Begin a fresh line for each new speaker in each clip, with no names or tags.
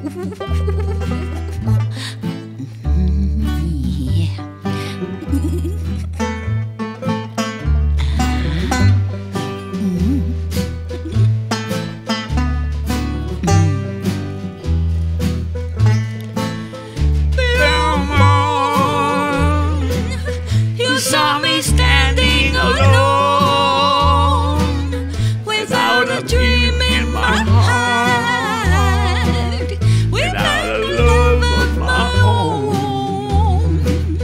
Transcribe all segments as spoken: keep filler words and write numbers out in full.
Saw me standing alone, without a dream in my heart, without a love of my own.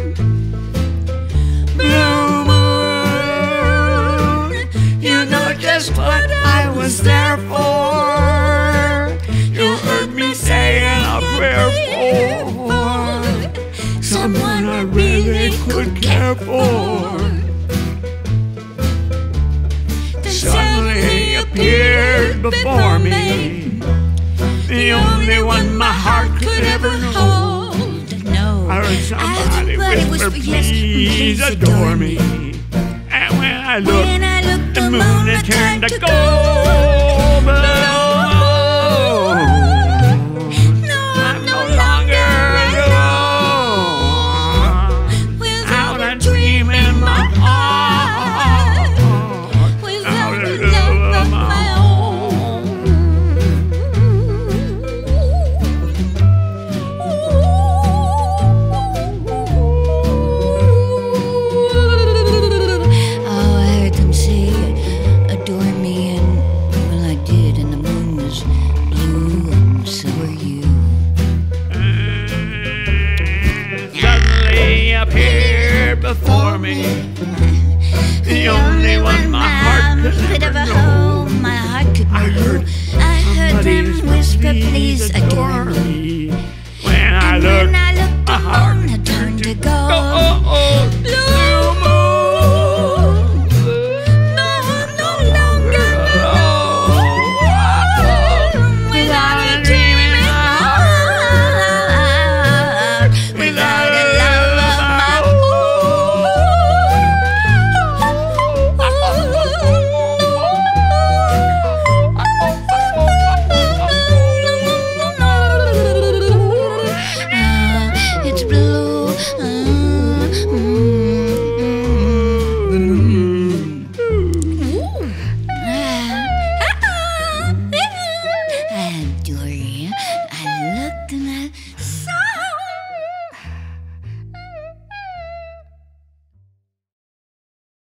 Blue moon, you know just what I was there for. You heard me saying a prayer for someone I really could care for. Suddenly appeared before me, the only one my heart could ever hold.
No,
I heard somebody whisper, please adore me. And when I looked,
when I looked
the moon had turned to gold. Appeared before me, the only one my heart could ever know.
My heart could
I heard,
I heard them whisper, please adore me.
When I looked,
I looked
my heart